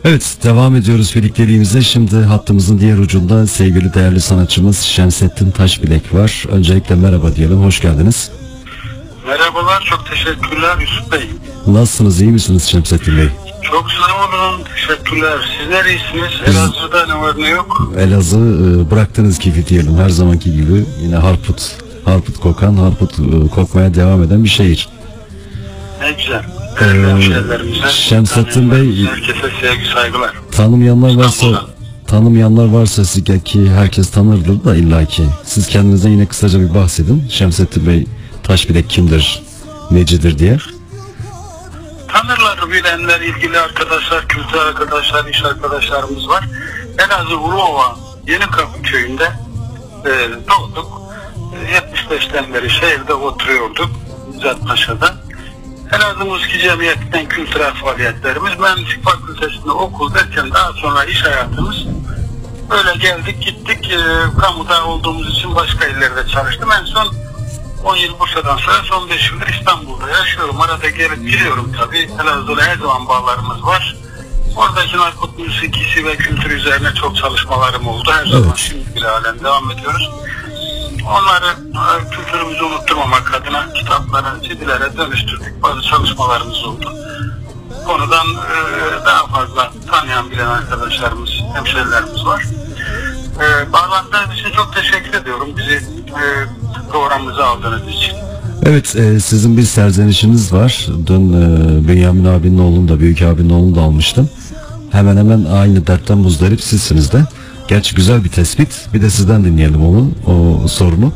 Evet, devam ediyoruz birlikteliğimize. Şimdi hattımızın diğer ucunda sevgili değerli sanatçımız Şemsettin Taşbilek var. Öncelikle merhaba diyelim, hoş geldiniz. Merhabalar, çok teşekkürler Yusuf Bey. Nasılsınız, iyi misiniz Şemsettin Bey? Çok sağ olun, teşekkürler. Sizler iyisiniz, Elazığ'da ne var ne yok? Elazığ bıraktığınız gibi diyelim, her zamanki gibi yine harput kokan, harput kokmaya devam eden bir şehir. Ne güzel. Şemsettin Bey, herkese sevgi saygılar. Tanımayanlar varsa siz ki herkes tanırdır da illaki. Siz kendinize yine kısaca bir bahsedin. Şemsettin Bey Taşbilek kimdir, necidir diye. Tanırlar, bilenler, ilgili arkadaşlar, kültür arkadaşlar, iş arkadaşlarımız var. Elazığ Uluova Yenikapı köyünde doğduk. 75'ten beri şehirde oturuyorduk. Paşa'da. Elazığ Müzik Cemiyeti'nden kültürel faaliyetlerimiz, Mühendislik Fakültesi'nde okul derken daha sonra iş hayatımız. Böyle geldik gittik, kamuda olduğumuz için başka illerde çalıştım. En son 10 yıl Bursa'dan sonra son 5 yıldır İstanbul'da yaşıyorum. Arada gelip gidiyorum tabii. Elazığ'la her zaman bağlarımız var. Oradaki narkotik müzikisi ve kültür üzerine çok çalışmalarım oldu. Her zaman şimdi bile halen devam ediyoruz. Onları kültürümüzü unutturmamak adına kitaplara, CD'lere dönüştürdük. Bazı çalışmalarımız oldu. Konudan daha fazla tanıyan bilen arkadaşlarımız, hemşerilerimiz var. Bağlandığınız için çok teşekkür ediyorum. Bizi programımıza aldığınız için. Evet, sizin bir serzenişiniz var. Dün Bünyamin abinin oğlunu da, Büyük abinin oğlunu da almıştım. Hemen hemen aynı dertten muzdarip sizsiniz de. Gerçi güzel bir tespit. Bir de sizden dinleyelim o sorunu.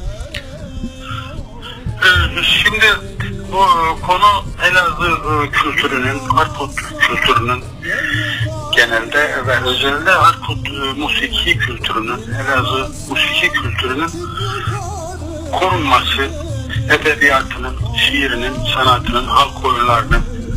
Şimdi bu konu Elazığ kültürünün, harput kültürünün genelde ve özellikle harput musiki kültürünün, Elazığ musiki kültürünün korunması, edebiyatının, şiirinin, sanatının, halk oyunlarının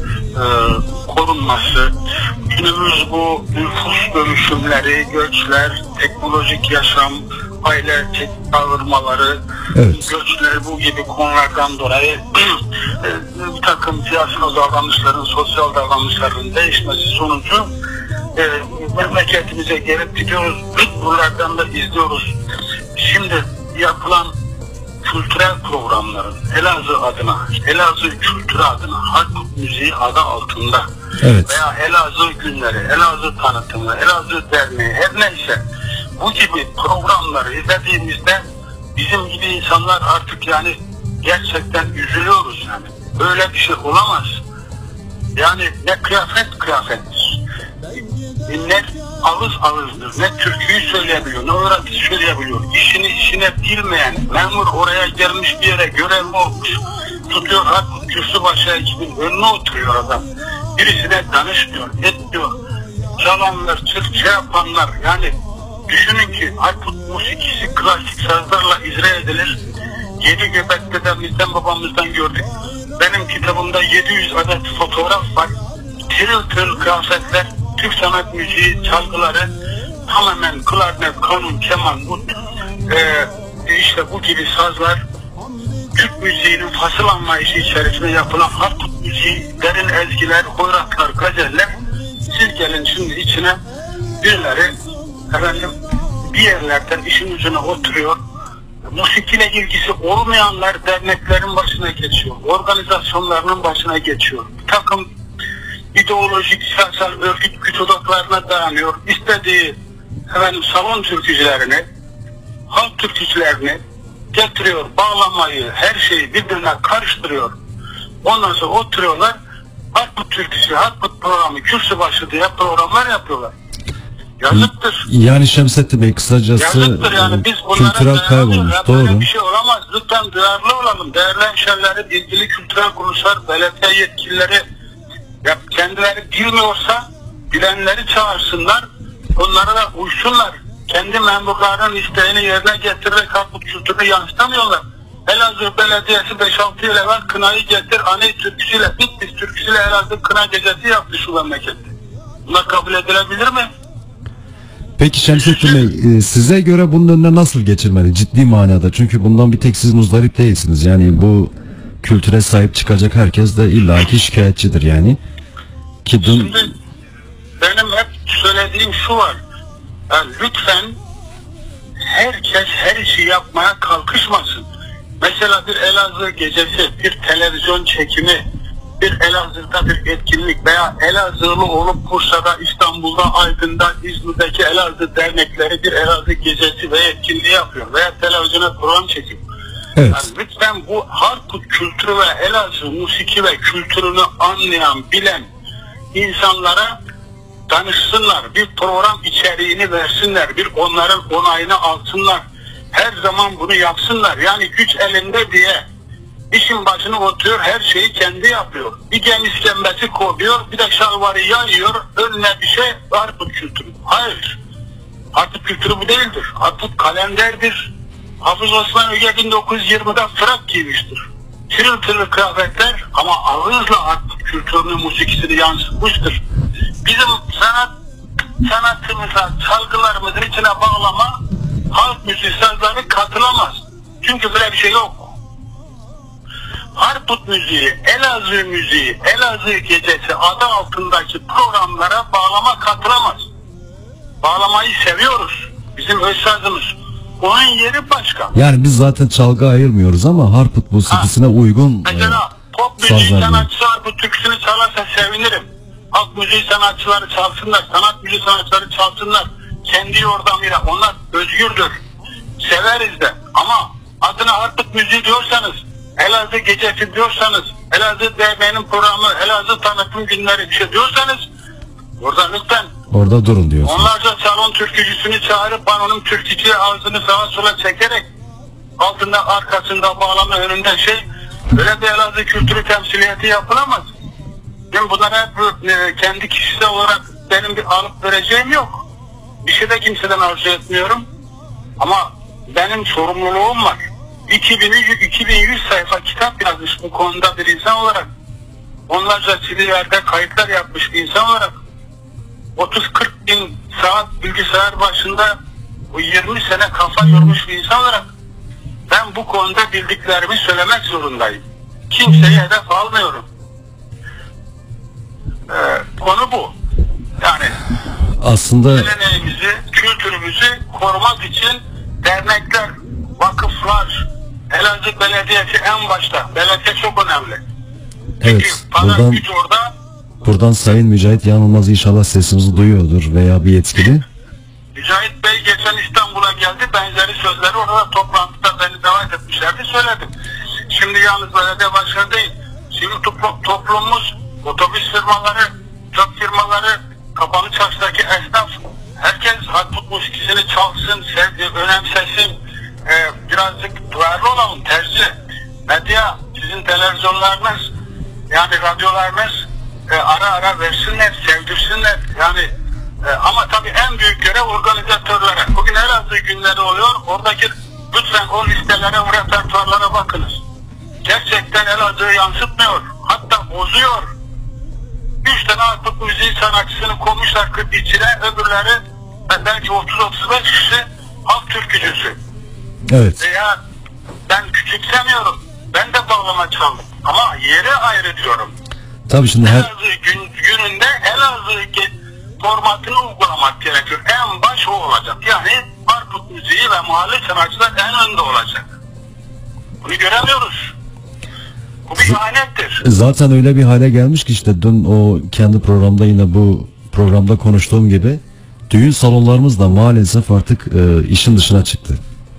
korunması, günümüz bu nüfus dönüşümleri, göçler, teknolojik yaşam, aile çağırmaları, göçler, bu gibi konulardan dolayı bir takım siyasal davranışların, sosyal davranışların değişmesi sonucu memleketimize gelip gidiyoruz. Buralardan da izliyoruz. Şimdi yapılan kültürel programların Elazığ adına, Elazığ kültürü adına, harput müziği adı altında veya Elazığ günleri, Elazığ tanıtımı, Elazığ derneği, her neyse bu gibi programları izlediğimizde bizim gibi insanlar artık yani gerçekten üzülüyoruz yani. Böyle bir şey olamaz. Yani ne kıyafettir, ne ağızdır, ne türküyü söyleyebiliyor, ne olarak söyleyebiliyor. İşine bilmeyen memur oraya gelmiş, bir yere görevli olmuş, tutuyor harput kürsü başı ekibin önüne oturuyor adam. Birisine danışmıyor, etmiyor. Çalanlar, Türkçe yapanlar, yani düşünün ki harput musikisi klasik sazlarla icra edilir. Yedi Göbek'te de bizden babamızdan gördük. Benim kitabımda 700 adet fotoğraf var. Tırıl kıyafetler, Türk sanat müziği çalgıları, tamamen klarnet, kanun, keman, ut, işte bu gibi sazlar, Türk müziğinin fasıl anlayışı içerisinde yapılan harput müziği, derin ezgiler, hoyratlar, gazeller. Siz gelin şimdi içine, birileri bir yerlerden işin ucuna oturuyor. Musikiyle ilgisi olmayanlar derneklerin başına geçiyor, organizasyonlarının başına geçiyor. Bir takım ideolojik, siyasal örgüt güç odaklarına dayanıyor. İstediği salon türkücülerini, halk türkücülerini getiriyor, bağlamayı, her şeyi birbirine karıştırıyor. Ondan sonra oturuyorlar, harput türküsü, harput programı, kürsü başı diye programlar yapıyorlar. Yazıktır. Yani Şemsettin Bey kısacası yani biz kültürel kaybolmuş. Doğru. Bir şey olamaz. Lütfen duyarlı olalım. Değerli hemşerileri, ilgili kültürel kuruluşlar, belediye yetkilileri kendileri bilmiyorsa bilenleri çağırsınlar. Onlara da uysunlar. Kendi memurlarının isteğini yerine getirerek harput kültürünü yansıtamıyorlar. Elazığ Belediyesi 5-6 yıl evvel kınayı getir, aney türküsüyle, Bitlis türküsüyle Elazığ kına gecesi yaptı şu memlekette. Bunlar kabul edilebilir mi? Peki Şemsettin Bey, size göre bunun önüne nasıl geçilmeli ciddi manada? Çünkü bundan bir tek siz muzdarip değilsiniz. Yani bu kültüre sahip çıkacak herkes de illaki şikayetçidir yani. Şimdi benim hep söylediğim şu var. Yani lütfen herkes her işi yapmaya kalkışmasın. Mesela bir Elazığ gecesi, bir televizyon çekimi, bir Elazığ'da bir etkinlik veya Elazığlı olup Bursa'da, İstanbul'da, Aydın'da, İzmir'deki Elazığ dernekleri bir Elazığ gecesi ve etkinliği yapıyor veya televizyona program çekiyor. Evet. Yani lütfen bu Harput kültürü ve Elazığ musiki ve kültürünü anlayan, bilen insanlara danışsınlar. Bir program içeriğini versinler. Bir onların onayını alsınlar. Her zaman bunu yapsınlar. Yani güç elinde diye işin başına oturuyor, her şeyi kendi yapıyor. Bir gemi iskembesi koyuyor, bir de şalvarı yayıyor, önüne bir şey Harput kültürü. Hayır. Harput kültürü bu değildir. Harput kalenderdir. Hafız Osman Öge 1920'de frak giymiştir. Tırıl tırıl kıyafetler ama ağızla Harput kültürünün musikisini yansıtmıştır. Bizim sanatımıza, çalgılarımızın içine bağlama halk müziği sazları katılamaz. Çünkü böyle bir şey yok. Harput müziği, Elazığ müziği, Elazığ gecesi adı altındaki programlara bağlama katılamaz. Bağlamayı seviyoruz. Bizim öz sazımız. Onun yeri başka. Yani biz zaten çalgı ayırmıyoruz ama Harput musikisine uygun mesela pop müziği sanatçısı Harput türküsünü çalarsa sevinirim. Halk müziği sanatçıları çalsınlar, sanat müziği sanatçıları çalsınlar. Kendi yordamıyla, onlar özgürdür. Severiz de. Ama adına Harput müziği diyorsanız, Elazığ gecesi diyorsanız, Elazığ Derneği'nin programı, Elazığ tanıtım günleri bir şey diyorsanız, orada lütfen orada durun diyorsunuz. onlarca salon türkücüsünü çağırıp onun türkücü ağzını sağa sola çekerek altında arkasında bağlama önünde böyle bir Elazığ kültürü temsiliyeti yapılamaz. Ben bunlara hep kendi kişisel olarak benim bir alıp vereceğim yok. Bir şey de kimseden arzu etmiyorum. Ama benim sorumluluğum var. 2100 sayfa kitap yazmış bu konuda bir insan olarak. Onlarca CD'lerde kayıtlar yapmış bir insan olarak. 30-40 bin saat bilgisayar başında bu 20 sene kafa yormuş bir insan olarak ben bu konuda bildiklerimi söylemek zorundayım. Kimseyi hedef almıyorum. Konu bu. Yani aslında geleneğimizi, kültürümüzü korumak için dernekler, vakıflar, Elazığ Belediyesi en başta. Belediye çok önemli. Çünkü evet, pazar gücü orada. Buradan Sayın Mücahit Yanılmaz inşallah sesimizi duyuyordur veya bir yetkili. Mücahit Bey geçen İstanbul'a geldi. Benzeri sözleri orada toplantıda beni davet etmişlerdi. Söyledim. Şimdi yalnız belediye başkanı değil. Sivil toplumumuz, otobüs firmaları, çöp firmaları, kapalı çarşıdaki esnaf, herkes Harput musikisini çalsın, önemsesin. Birazcık duyarlı olalım, tercih. Medya, sizin televizyonlarınız, yani radyolarınız ara ara versinler, sevdirsinler. Yani ama tabii en büyük görev organizatörlere. Bugün Elazığ günleri oluyor. Oradaki lütfen o listelere, o repertuarlara bakınız. Gerçekten Elazığ'ı yansıtmıyor. Hatta bozuyor. 3 tane Harput müziği sanatçısını koymuşlar içine, öbürleri belki 30-35 kişi halk türkücüsü. Evet. Veya ben küçümsemiyorum. Ben de bağlama çaldım. Ama yeri ayrı diyorum. Tabii şimdi Elazığ gününde Elazığ formatını uygulamak gerekiyor. En baş o olacak. Yani Harput müziği ve mahalle sanatçılar en önde olacak. Bunu göremiyoruz. Bu bir ihanettir. zaten öyle bir hale gelmiş ki işte dün o kendi programda yine bu programda konuştuğum gibi düğün salonlarımız da maalesef artık işin dışına çıktı.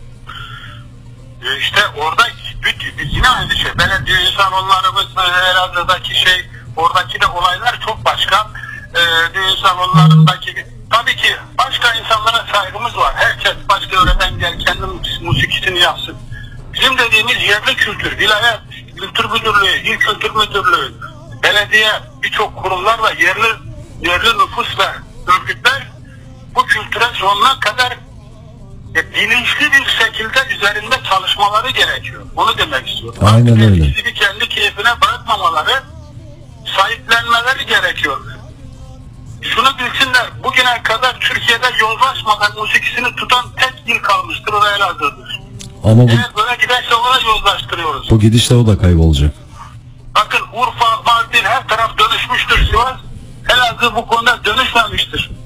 İşte orada yine aynı şey. Belediye salonlarımız, Elazığ'daki oradaki de olaylar çok başka. Düğün salonlarındaki tabii ki başka insanlara saygımız var. Herkes başka yöreden gel kendi musikisini yapsın. Bizim dediğimiz yerli kültür, vilayet kültür müdürlüğü, il kültür müdürlüğü, belediye, birçok kurumlar ve yerli nüfus ve örgütler bu kültüre sonuna kadar bilinçli bir şekilde üzerinde çalışmaları gerekiyor. Onu demek istiyorum. Aynen öyle. Bizi kendi keyfine bırakmamaları, sahiplenmeleri gerekiyor. Şunu bilsinler, bugüne kadar Türkiye'de yozlaşmadan musikisini tutan tek il kalmıştır, o da Elazığ'dır. Ama Evet, böyle giderse ona yozlaştırıyoruz. bu gidişle o da kaybolacak. Bakın Urfa, Mardin her taraf dönüşmüştür, Sivas. Elazığ bu konuda dönüşmemiştir.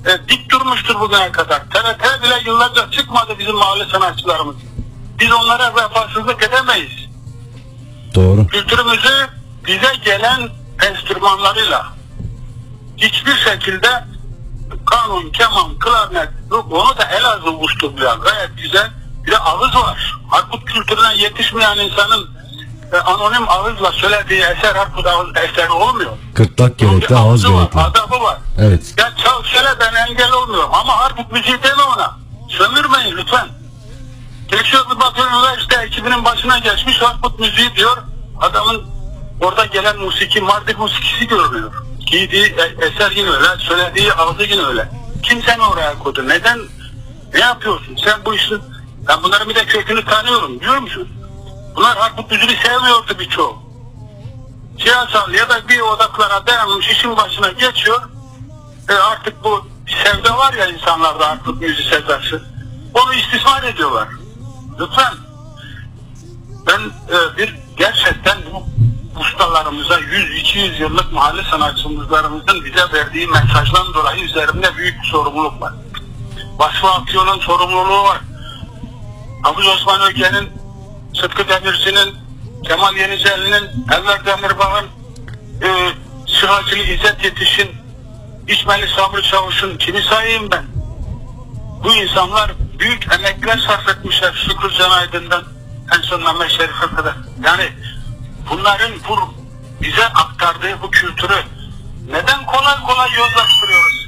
dik durmuştur bugüne kadar. TRT bile yıllarca çıkmadı bizim mahalle sanatçılarımız. Biz onlara vefasızlık edemeyiz. Doğru. Kültürümüzü bize gelen enstrümanlarıyla hiçbir şekilde kanun, keman, klarnet, onu da Elazığ uslubuyla gayet güzel bir de ağız var. Harput kültürüne yetişmeyen insanın anonim ağızla söylediği eser harput ağız eseri olmuyor. Gırtlak gerekli, ağız gerekli. Adabı var. Evet. Ya çal söyle ben engel olmuyorum ama harput müziği deme ona. Sömürmeyin lütfen. Geçiyor bir bakıyorlar işte ekibinin başına geçmiş harput müziği diyor. Adamın orada gelen musiki, Mardin musikisi görünüyor. Giydiği eser yine öyle, söylediği ağzı yine öyle. Kim seni oraya koydu? Neden? Ne yapıyorsun? Sen bu işin... Ben bunların bir de kökünü tanıyorum, biliyor musun? Bunlar harput müziği sevmiyordu birçoğu. Siyasal ya da bir odaklara dayanmış işin başına geçiyor. Artık bu sevde var ya insanlarda harput müziği sevdası. Onu istismar ediyorlar. Lütfen. Ben gerçekten bu ustalarımıza 100-200 yıllık mahalle sanatçılarımızın bize verdiği mesajdan dolayı üzerimde büyük bir sorumluluk var. Vasfı Akyol'un sorumluluğu var. Hafız Osman Öge'nin, Sıtkı Demirci'nin, Kemal Yenicelli'nin, Enver Demirbağ'ın, Sıhhacılı İzzet Yetiş'in, İçmeli Sabri Çavuş'un kimi sayayım ben? Bu insanlar büyük emekler sarf etmişler Şükrü Can Aydın'dan en son Mehmet Şerif'e kadar. Yani bunların bize aktardığı bu kültürü neden kolay kolay yozlaştırıyoruz?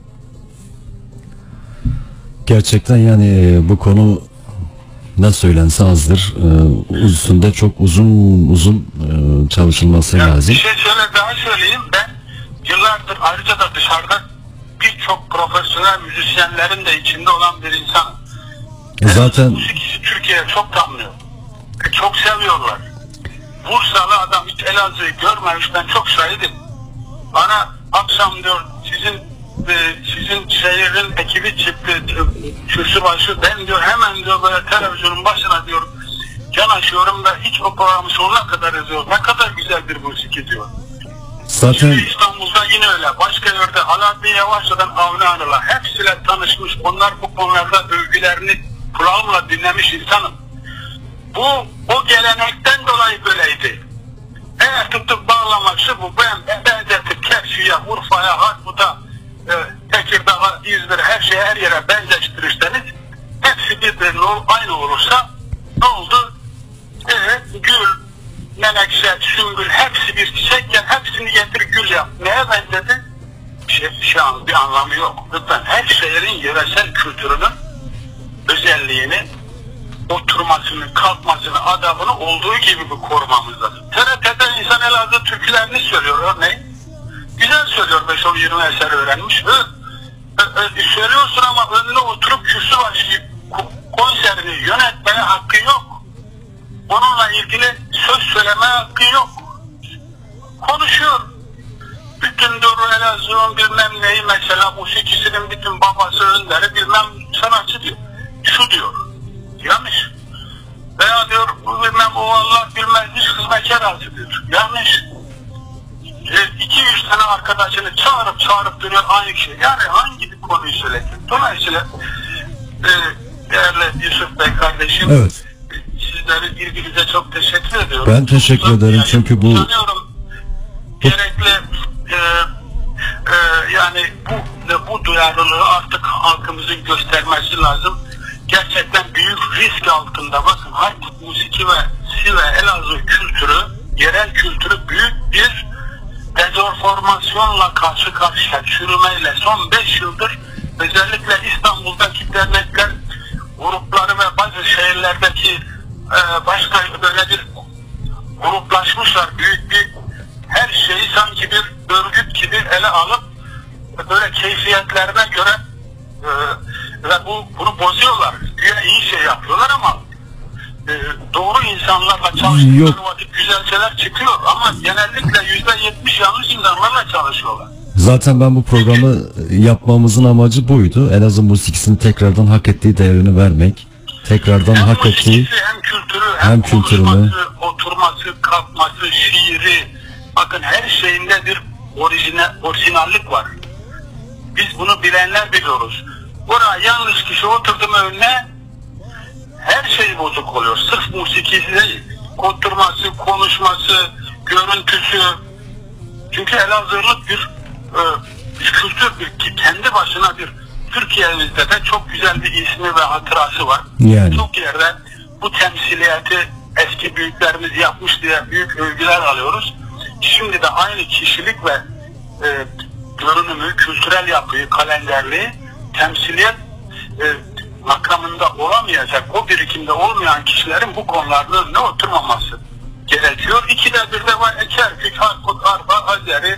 Gerçekten yani bu konu ne söylense azdır. Üstünde çok uzun çalışılması lazım. Bir şey daha söyleyeyim. Ben yıllardır ayrıca da dışarıda birçok profesyonel müzisyenlerin de içinde olan bir insanım. Zaten müzik Türkiye'ye çok tanınıyor. Çok seviyorlar. Bursalı adam hiç Elazığ'ı görmemiş, ben çok şahidim. Bana akşam diyor sizin şehrin ekibi çıktı, kürsübaşı, ben diyor hemen diyor böyle televizyonun başına diyor yanaşıyorum da hiç o programı sonuna kadar izliyor. Ne kadar güzel bir müzik diyor. zaten Şimdi İstanbul'da yine öyle. Başka yerde Alaaddin Yavaşça'dan Avni Anıl'a hepsiyle tanışmış. Onlar bu konularda övgülerini kulağımla dinlemiş insanım. Bu o gelenekten dolayı böyleydi. Eğer tutup bağlamaksa bu ben benzetip Kepsi'ye, Urfa'ya, Harput'a, Tekirdağ'a, İzmir'e her şeye her yere benzeştirirseniz hepsi birbirine aynı olursa ne oldu? Gül, menekşe, sümbül hepsi bir çiçekken hepsini getir gül yap. Neye benzedi? Bir anlamı yok. Lütfen her şehrin yöresel kültürünün özelliğini, oturmasını, kalkmasını, adabını olduğu gibi bir korumamız lazım. TRT'de insan Elazığ türkülerini söylüyor örneğin. Güzel söylüyor, 5-10-20 eser öğrenmiş. Söylüyorsun ama önüne oturup kürsü başı konserini yönetmeye hakkı yok. Onunla ilgili söz söyleme hakkı yok. Konuşuyor. Bütün doğru Elazığ'ın bilmem neyi mesela musikisinin bütün babası önderi bilmem sanatçı diyor. Şu diyor. Yanlış. Veya diyor bilmem o Allah bilmezmiş hizmetkar ağzı diyor. Yanlış. 200 tane arkadaşını çağırıp duruyor aynı şey. Yani hangi bir konuyu söyledi? Dolayısıyla değerli Yusuf Bey kardeşim, evet. Sizlerin ilginize çok teşekkür ediyorum. Ben teşekkür ederim çünkü bu gerekli yani bu duyarlılığı artık halkımızın göstermesi lazım. Gerçekten büyük risk altında. Bakın Harput musiki ve Elazığ kültürü, yerel kültürü büyük bir dezenformasyonla karşı karşıya, çürümeyle son 5 yıldır özellikle İstanbul'daki dernekler grupları ve bazı şehirlerdeki başka böyle bir gruplaşmışlar. Büyük bir her şeyi sanki bir örgüt gibi ele alıp böyle keyfiyetlerine göre ve bunu bozuyorlar. Güya iyi şey yapıyorlar ama doğru insanlarla çalıştıkları vakit güzel şeyler çıkıyor ama genellikle %70 yanlış insanlarla çalışıyorlar. Zaten ben bu programı yapmamızın amacı buydu. Elazığ musikisini tekrardan hak ettiği değerini vermek. Tekrardan hem hak ettiği hem kültürünü, oturması, kalkması, şiiri, bakın her şeyinde bir orijinallik var. Biz bunu bilenler biliyoruz. Buraya yanlış kişi oturdu mu önüne her şey bozuk oluyor. Sırf musikisi değil. Oturması, konuşması, görüntüsü. Çünkü Elazığlık bir kültür, kendi başına bir Türkiye'mizde de çok güzel bir ismi ve hatırası var. Yani. Çok yerde bu temsiliyeti eski büyüklerimiz yapmış diye büyük övgüler alıyoruz. Şimdi de aynı kişilik ve görünümü, kültürel yapıyı, kalenderliği, temsiliyet makamında olamayacak, o birikimde olmayan kişilerin bu konularda önüne oturmaması gerekiyor. İkide bir de var, Kerkük, Harput, Arpa, Azeri,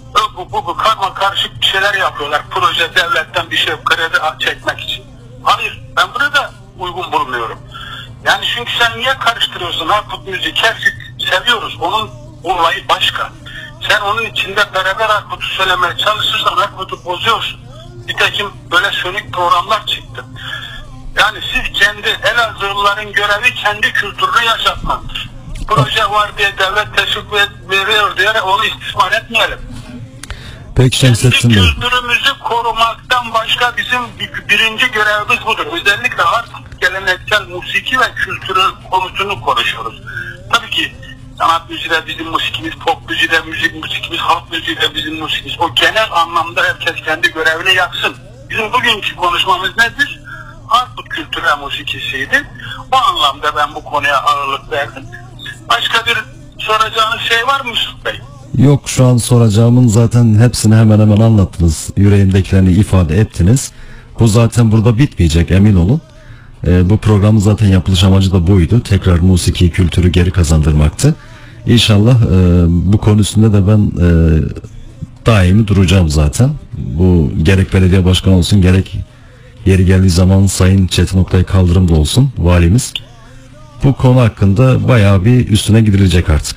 bu karma karışık bir şeyler yapıyorlar. Proje, devletten bir şey kredi çekmek için. Hayır, ben bunu da uygun bulmuyorum. Yani çünkü sen niye karıştırıyorsun Harput müziği? Kerkük seviyoruz, onun olayı başka. Sen onun içinde beraber Harput'u söylemeye çalışırsan Harput'u bozuyorsun. Nitekim böyle sönük programlar çıktı. Yani siz kendi Elazığlıların görevi kendi kültürünü yaşatmaktır. Proje var diye devlet teşvik veriyor diye onu istismar etmeyelim. Peki Şemsettin Bey. Kültürümüzü korumaktan başka bizim birinci görevimiz budur. Özellikle artık geleneksel musiki ve kültürün konusunu konuşuyoruz. Tabii ki sanat müziği de bizim musikimiz, pop müziği de musikimiz, halk müziği de bizim musikimiz. O genel anlamda herkes kendi görevini yapsın. Bizim bugünkü konuşmamız nedir? Harput kültürü ve musikisiydi. Bu anlamda ben bu konuya ağırlık verdim. Başka bir soracağınız şey var mı Yusuf Bey? Yok, şu an soracağımın zaten hepsini hemen hemen anlattınız. Yüreğimdekilerini ifade ettiniz. Bu zaten burada bitmeyecek, emin olun. Bu programın zaten yapılış amacı da buydu. Tekrar musiki kültürü geri kazandırmaktı. İnşallah bu konu üstünde de ben daimi duracağım zaten. Bu gerek belediye başkanı olsun, gerek yeri geldiği zaman Sayın Çetin Oktay Kaldırım da olsun, valimiz. Bu konu hakkında bayağı bir üstüne gidilecek artık.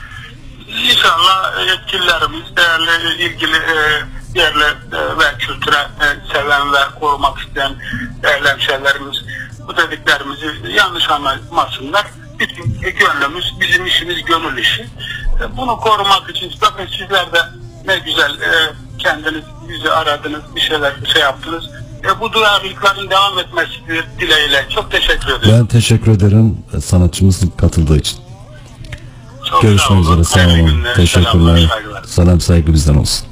İnşallah yetkililerimiz, değerli ilgili yerli ve kültüre seven ve korumak isteyen değerli hemşehrilerimiz bu dediklerimizi yanlış anlamasınlar. Bizim gönlümüz, bizim işimiz gönül işi. Bunu korumak için bakın sizler de ne güzel kendiniz bizi aradınız, bir şeyler yaptınız. Bu duyarlılıkların devam etmesi dileğiyle çok teşekkür ederim. Ben teşekkür ederim sanatçımızın katıldığı için. Çok Görüşmek üzere. Sağ olun. Teşekkürler. Selam saygı bizden olsun.